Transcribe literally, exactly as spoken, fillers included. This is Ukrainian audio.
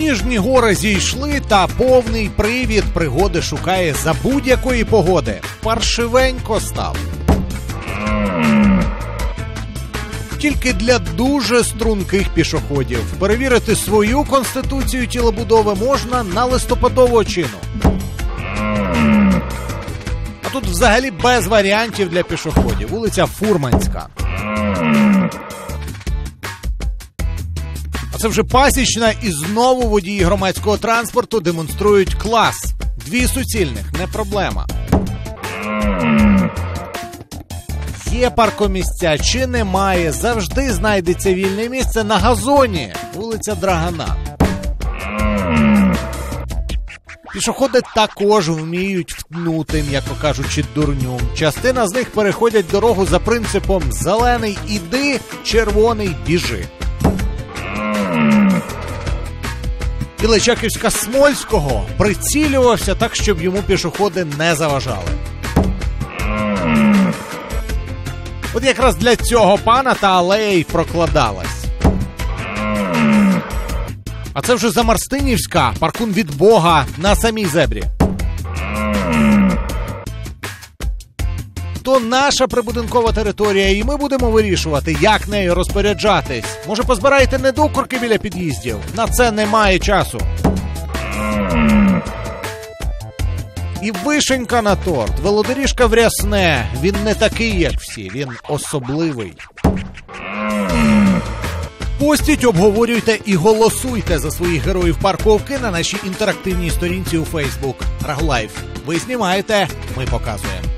Сніжні гори зійшли, та повний привід пригоди шукає за будь-якої погоди. Паршивенько став. Тільки для дуже струнких пішоходів. Перевірити свою конституцію тілобудови можна на листопадову чину. А тут взагалі без варіантів для пішоходів. Вулиця Фурманська. А це вже Пасічна, і знову водії громадського транспорту демонструють клас. Дві суцільних, не проблема. Є паркомісця чи немає, завжди знайдеться вільне місце на газоні. Вулиця Драгана. Пішоходи також вміють втнути, м'яко кажучи, дурню. Частина з них переходять дорогу за принципом «зелений іди, червоний біжи». І Личаківська-Смольського прицілювався так, щоб йому пішоходи не заважали. От якраз для цього пана та алея й прокладалась. А це вже Замарстинівська, паркун від Бога на самій зебрі. То наша прибудинкова територія, і ми будемо вирішувати, як нею розпоряджатись. Може, позбирайте недокурки біля під'їздів? На це немає часу. І вишенька на торт. Велодоріжка в Рясне. Він не такий, як всі. Він особливий. Постіть, обговорюйте і голосуйте за своїх героїв парковки на нашій інтерактивній сторінці у Facebook. Раглайф. Ви знімаєте, ми показуємо.